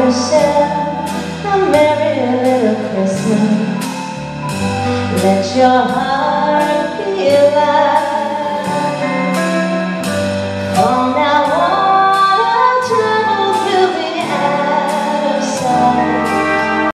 yourself a merry little Christmas. Let your heart be alive.